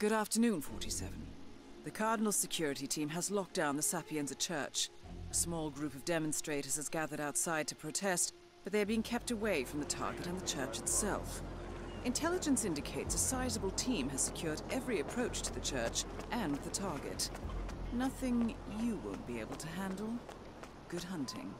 Good afternoon, 47. The Cardinal's security team has locked down the Sapienza Church. A small group of demonstrators has gathered outside to protest, but they are being kept away from the target and the church itself. Intelligence indicates a sizable team has secured every approach to the church and the target. Nothing you won't be able to handle. Good hunting.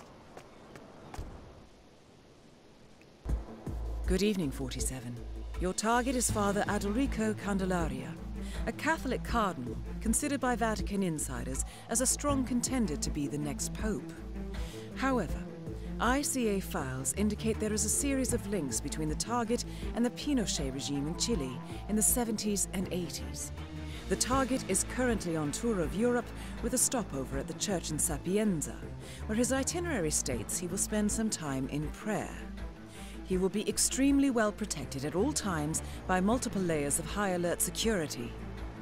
Good evening, 47. Your target is Father Adalrico Candelaria, a Catholic cardinal considered by Vatican insiders as a strong contender to be the next pope. However, ICA files indicate there is a series of links between the target and the Pinochet regime in Chile in the 70s and 80s. The target is currently on tour of Europe with a stopover at the church in Sapienza, where his itinerary states he will spend some time in prayer. He will be extremely well protected at all times by multiple layers of high alert security.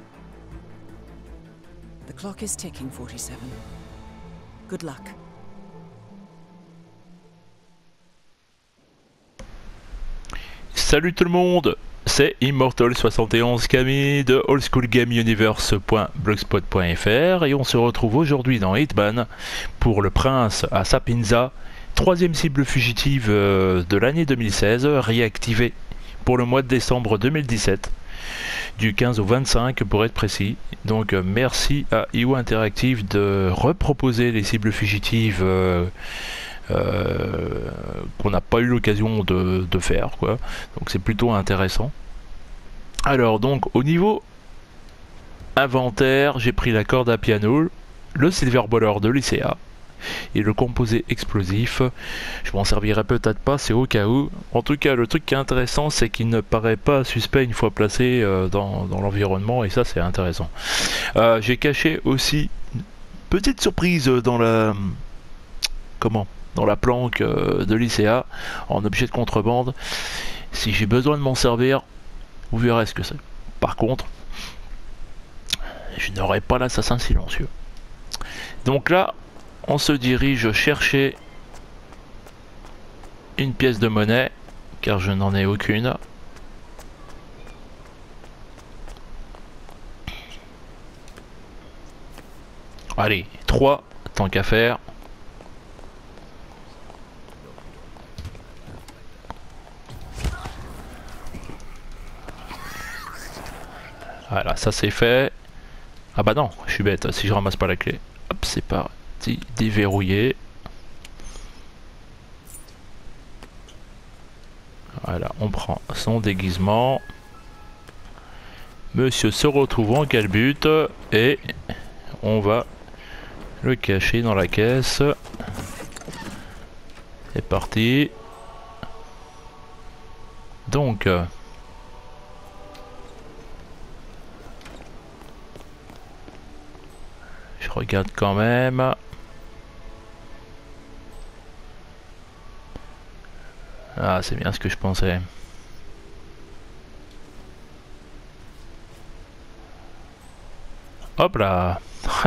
The clock is ticking, 47. Good luck. Salut tout le monde, c'est Immortal71 Camille de oldschoolgameuniverse.blogspot.fr et on se retrouve aujourd'hui dans Hitman pour le prince à Sapienza, troisième cible fugitive de l'année 2016, réactivée pour le mois de décembre 2017, du 15 au 25 pour être précis. Donc merci à IO Interactive de reproposer les cibles fugitives qu'on n'a pas eu l'occasion de faire, quoi. Donc c'est plutôt intéressant. Alors donc au niveau inventaire, j'ai pris la corde à piano, le silver baller de l'ICA et le composé explosif. Je m'en servirai peut-être pas, c'est au cas où. En tout cas, le truc qui est intéressant, c'est qu'il ne paraît pas suspect une fois placé dans l'environnement, et ça c'est intéressant. J'ai caché aussi une petite surprise dans la dans la planque de l'ICA en objet de contrebande. Si j'ai besoin de m'en servir, vous verrez ce que c'est. Par contre, je n'aurai pas l'assassin silencieux. Donc là, on se dirige chercher une pièce de monnaie, car je n'en ai aucune. Allez, 3, tant qu'à faire. Voilà, ça c'est fait. Ah bah non, je suis bête, si je ramasse pas la clé. Hop, c'est parti, déverrouiller. Voilà, on prend son déguisement. Monsieur se retrouve en calbute et on va le cacher dans la caisse. C'est parti. Donc... je regarde quand même. Ah, c'est bien ce que je pensais. Hop là.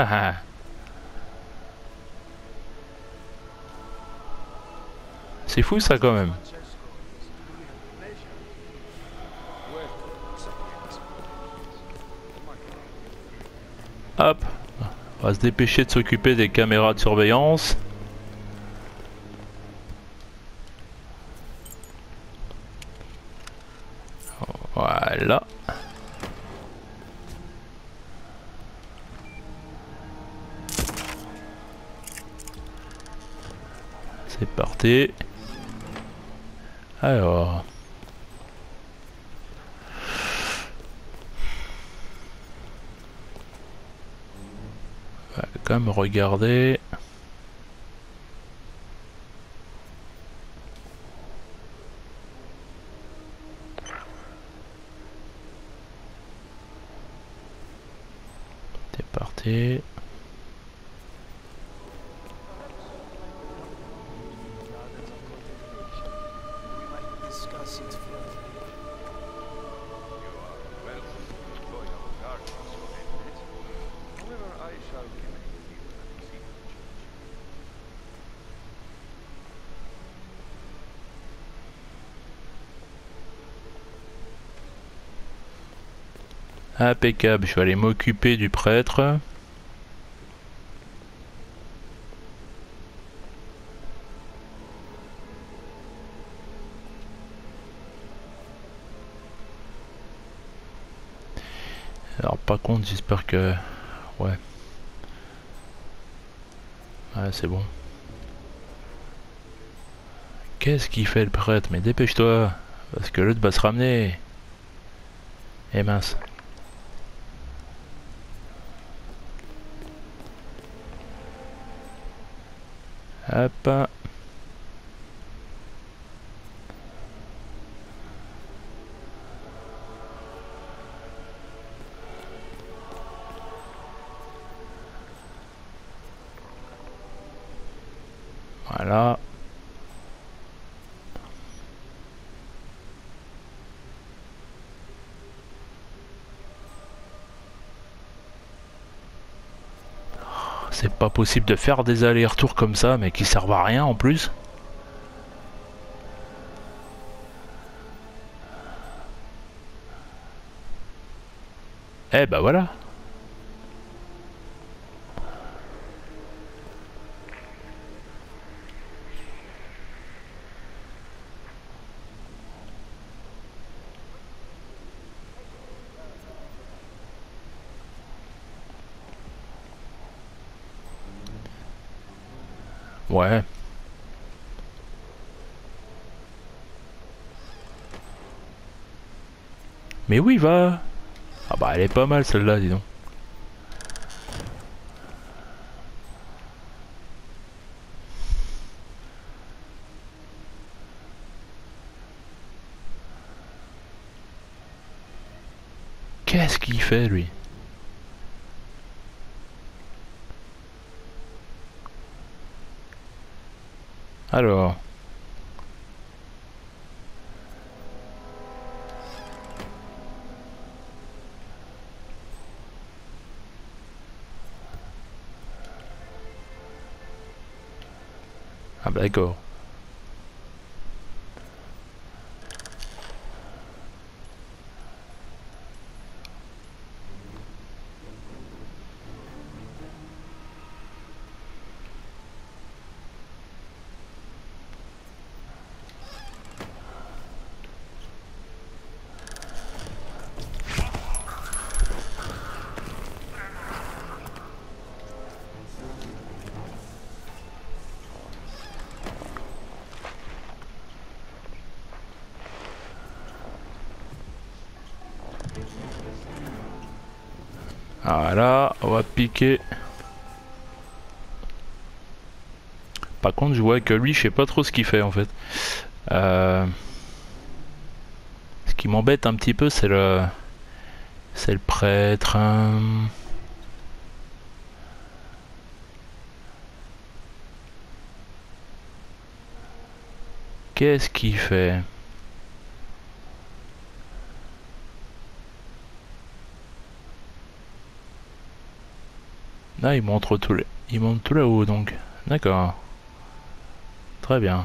C'est fou ça quand même. Hop. On va se dépêcher de s'occuper des caméras de surveillance. Voilà. C'est parti. Alors... on va quand même regarder. C'est parti. Impeccable, je vais aller m'occuper du prêtre. Alors par contre j'espère que... Ouais. Ouais c'est bon. Qu'est-ce qu'il fait le prêtre? Mais dépêche-toi, parce que l'autre va se ramener. Eh mince. Hop. Voilà. C'est pas possible de faire des allers-retours comme ça, mais qui servent à rien en plus. Eh bah voilà. Ouais. Mais oui, va. Ah bah elle est pas mal celle-là, dis donc. Qu'est-ce qu'il fait lui? Alors. Ah bah d'accord. Voilà, on va piquer. Par contre, je vois que lui, je sais pas trop ce qu'il fait en fait. Ce qui m'embête un petit peu, c'est le prêtre. Qu'est-ce qu'il fait? Ah, il monte tout là-haut donc. D'accord. Très bien.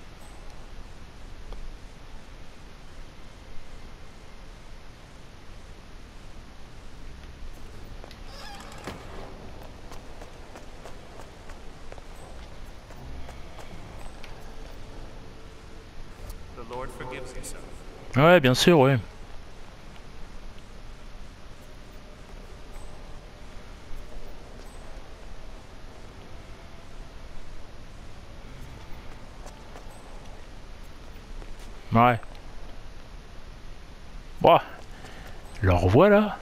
Ouais, bien sûr, ouais. Ouais. Bon, le revoilà.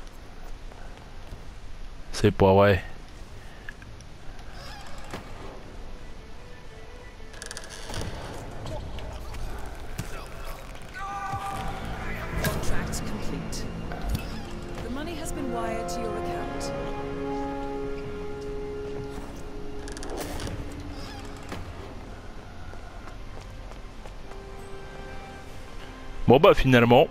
C'est pas vrai. Contract complete. The money has been wired to your account. Bon bah finalement.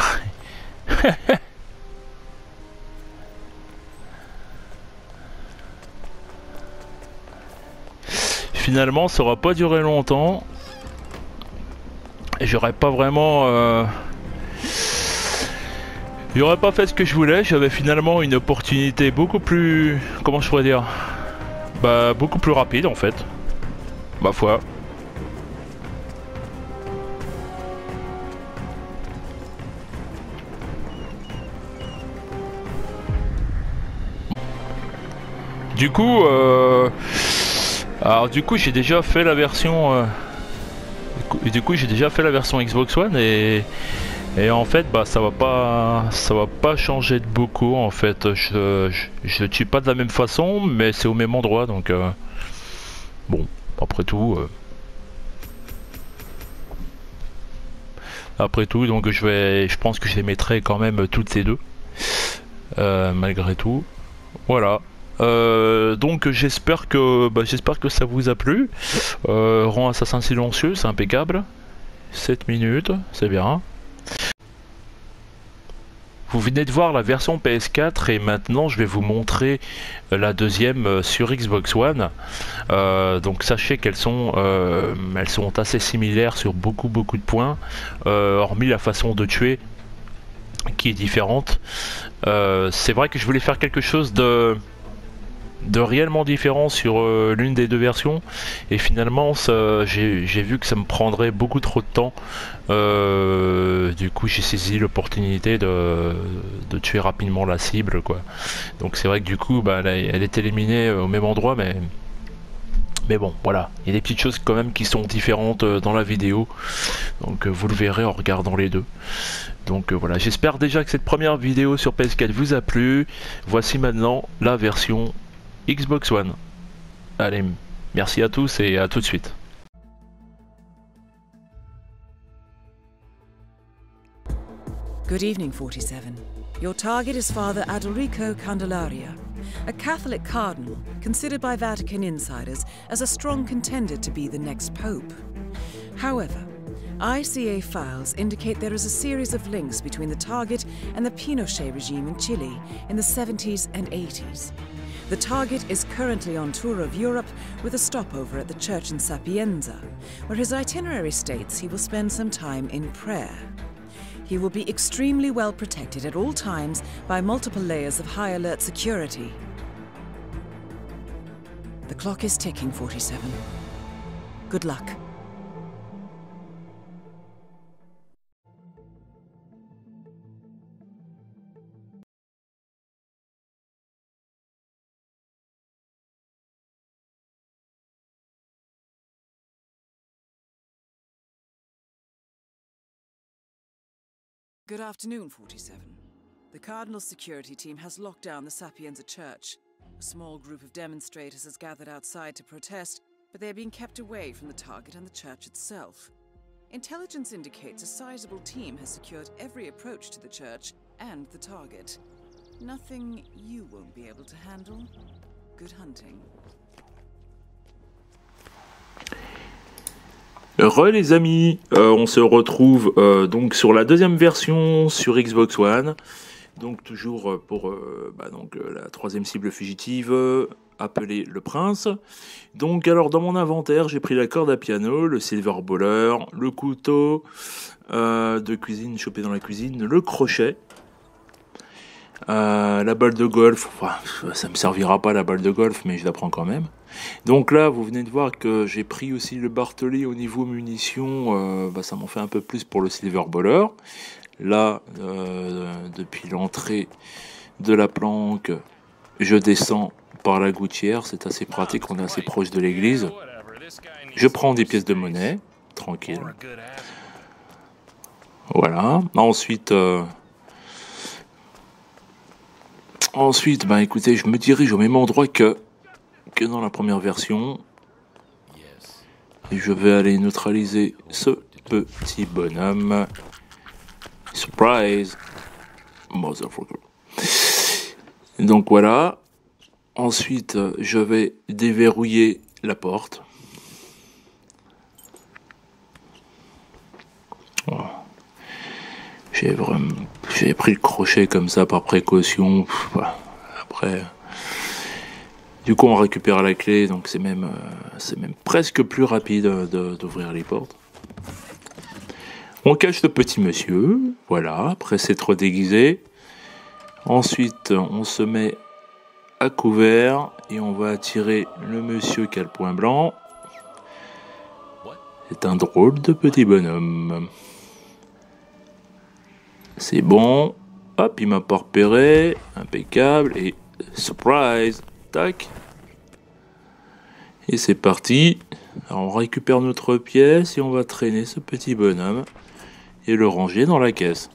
Finalement, ça aura pas duré longtemps. Et j'aurais pas vraiment J'aurais pas fait ce que je voulais, j'avais finalement une opportunité beaucoup plus... Comment je pourrais dire? Bah, beaucoup plus rapide en fait. Ma foi. Du coup, alors du coup j'ai déjà fait la version... Du coup j'ai déjà fait la version Xbox One et en fait bah ça va pas changer de beaucoup en fait. Je tue pas de la même façon mais c'est au même endroit donc bon après tout donc je pense que je les mettrai quand même toutes les deux malgré tout. Voilà. Donc j'espère que ça vous a plu. Rang assassin silencieux, c'est impeccable. 7 minutes, c'est bien. Vous venez de voir la version PS4 et maintenant je vais vous montrer la deuxième sur Xbox One. Donc sachez qu'elles sont assez similaires sur beaucoup de points, hormis la façon de tuer qui est différente. C'est vrai que je voulais faire quelque chose de réellement différent sur l'une des deux versions et finalement j'ai vu que ça me prendrait beaucoup trop de temps, du coup j'ai saisi l'opportunité de tuer rapidement la cible quoi. Donc c'est vrai que du coup bah, elle est éliminée au même endroit mais bon voilà, il y a des petites choses quand même qui sont différentes dans la vidéo, donc vous le verrez en regardant les deux. Donc voilà, j'espère déjà que cette première vidéo sur PS4 vous a plu. Voici maintenant la version Xbox One. Allez, merci à tous et à tout de suite. Good evening, 47. Your target is Father Adalrico Candelaria, a Catholic cardinal considered by Vatican insiders as a strong contender to be the next pope. However, ICA files indicate there is a series of links between the target and the Pinochet regime in Chile in the 70s and 80s. The target is currently on tour of Europe with a stopover at the church in Sapienza, where his itinerary states he will spend some time in prayer. He will be extremely well protected at all times by multiple layers of high alert security. The clock is ticking, 47. Good luck. Good afternoon, 47. The Cardinal's security team has locked down the Sapienza Church. A small group of demonstrators has gathered outside to protest, but they are being kept away from the target and the church itself. Intelligence indicates a sizable team has secured every approach to the church and the target. Nothing you won't be able to handle. Good hunting. Re les amis, on se retrouve donc sur la deuxième version sur Xbox One, donc toujours pour la troisième cible fugitive appelée le Prince. Donc alors dans mon inventaire j'ai pris la corde à piano, le silver bowler, le couteau de cuisine chopé dans la cuisine, le crochet, la balle de golf. Enfin, ça me servira pas la balle de golf mais je la prends quand même. Donc là, vous venez de voir que j'ai pris aussi le Bartoli au niveau munitions, ça m'en fait un peu plus pour le Silver Bowler. Là, depuis l'entrée de la planque, je descends par la gouttière, c'est assez pratique, on est assez proche de l'église. Je prends des pièces de monnaie, tranquille. Voilà, ensuite, écoutez, je me dirige au même endroit que dans la première version. Et je vais aller neutraliser ce petit bonhomme. Surprise, motherfucker. Donc voilà. Ensuite, je vais déverrouiller la porte. Voilà. J'ai pris le crochet comme ça par précaution. Après, du coup, on récupère la clé, donc c'est même presque plus rapide d'ouvrir les portes. On cache le petit monsieur, voilà, après s'être déguisé. Ensuite, on se met à couvert et on va attirer le monsieur qui a le point blanc. C'est un drôle de petit bonhomme. C'est bon. Hop, il m'a pas repéré. Impeccable. Et surprise. Tac. Et c'est parti. Alors on récupère notre pièce et on va traîner ce petit bonhomme et le ranger dans la caisse.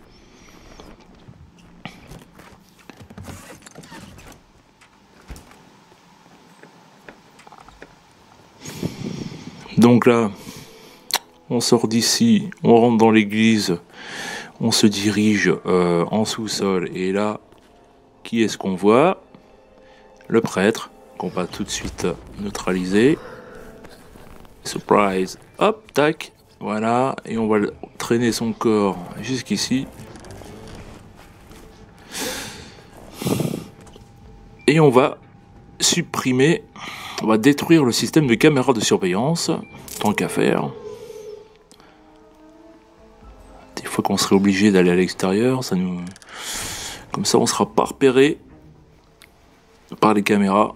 Donc là, on sort d'ici, on rentre dans l'église, on se dirige en sous-sol et là, qui est-ce qu'on voit? Le prêtre, qu'on va tout de suite neutraliser. Surprise, hop, tac, voilà, et on va traîner son corps jusqu'ici. Et on va supprimer, on va détruire le système de caméra de surveillance, tant qu'à faire. Des fois qu'on serait obligé d'aller à l'extérieur, comme ça on sera pas repéré par les caméras.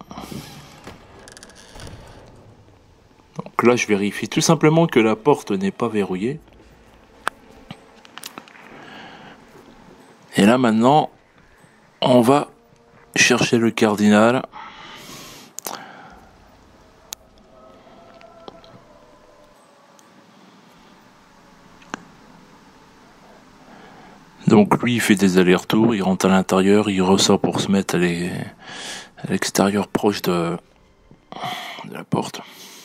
Donc là je vérifie tout simplement que la porte n'est pas verrouillée. Et là maintenant on va chercher le cardinal. Donc lui il fait des allers-retours, il rentre à l'intérieur, il ressort pour se mettre à l'extérieur proche de la porte.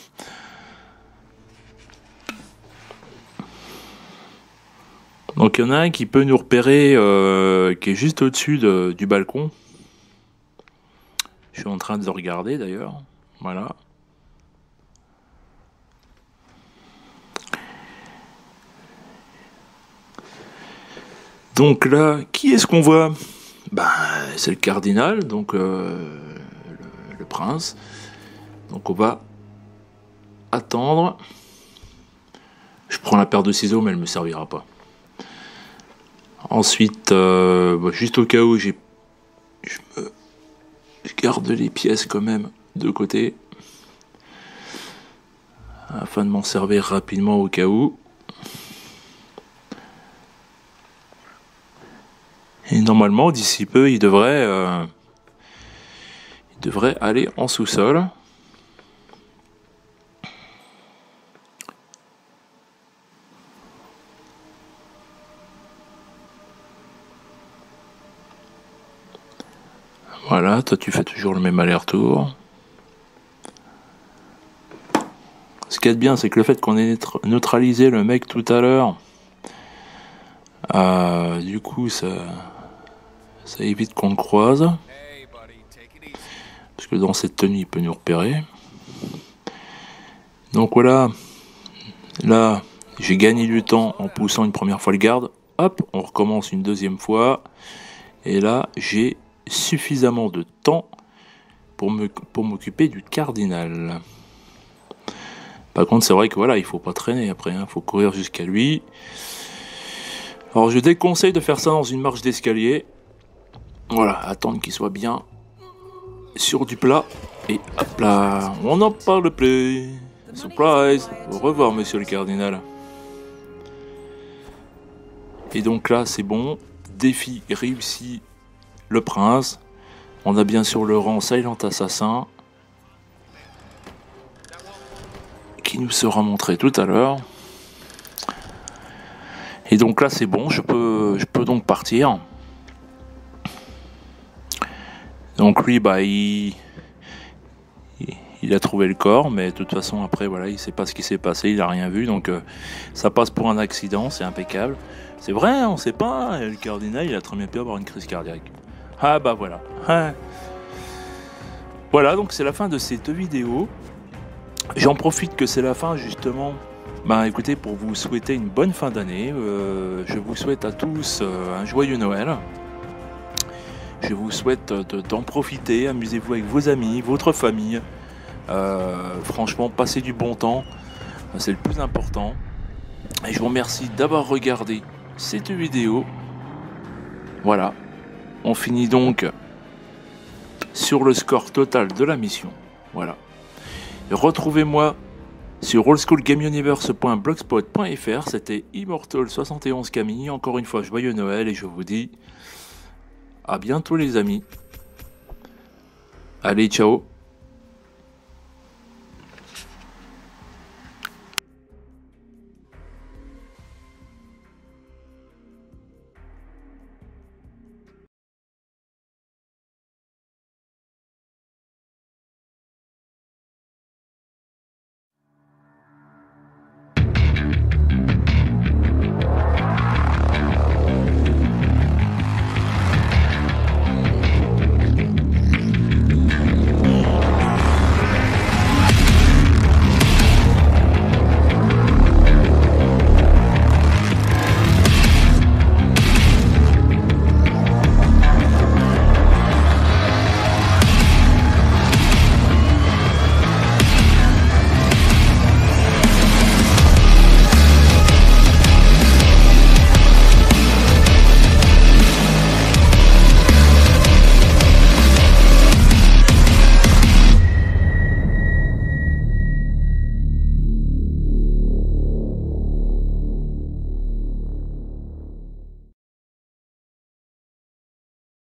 Donc il y en a un qui peut nous repérer, qui est juste au-dessus du balcon. Je suis en train de le regarder d'ailleurs. Voilà. Donc là, qui est-ce qu'on voit? C'est le cardinal, donc le prince. Donc on va attendre. Je prends la paire de ciseaux, mais elle ne me servira pas. Ensuite, juste au cas où, je garde les pièces quand même de côté, afin de m'en servir rapidement au cas où. Et normalement, d'ici peu, il devrait aller en sous-sol. Voilà, toi tu fais toujours le même aller-retour. Ce qu'il y a de bien, c'est que le fait qu'on ait neutralisé le mec tout à l'heure, du coup ça évite qu'on le croise. Parce que dans cette tenue, il peut nous repérer. Donc voilà, là j'ai gagné du temps en poussant une première fois le garde. Hop, on recommence une deuxième fois. Et là, j'ai suffisamment de temps pour m'occuper du cardinal. Par contre, c'est vrai que voilà, il faut pas traîner après, il faut courir jusqu'à lui. Alors, je déconseille de faire ça dans une marche d'escalier. Voilà, attendre qu'il soit bien sur du plat. Et hop là, on n'en parle plus. Surprise. Au revoir, monsieur le cardinal. Et donc là, c'est bon. Défi réussi. Le prince. On a bien sûr le rang Silent Assassin, qui nous sera montré tout à l'heure. Et donc là c'est bon, je peux donc partir. Donc lui il a trouvé le corps, mais de toute façon après voilà, il sait pas ce qui s'est passé, il a rien vu, donc ça passe pour un accident, c'est impeccable. C'est vrai, on sait pas, le cardinal il a très bien pu avoir une crise cardiaque. Ah bah voilà. Voilà, donc c'est la fin de cette vidéo. J'en profite que c'est la fin justement. Écoutez, pour vous souhaiter une bonne fin d'année. Je vous souhaite à tous un joyeux Noël. Je vous souhaite d'en profiter. Amusez-vous avec vos amis, votre famille. Franchement, passez du bon temps. C'est le plus important. Et je vous remercie d'avoir regardé cette vidéo. Voilà. On finit donc sur le score total de la mission. Voilà. Retrouvez-moi sur oldschoolgameuniverse.blogspot.fr. C'était Immortal71 Camille. Encore une fois, joyeux Noël et je vous dis à bientôt les amis. Allez, ciao.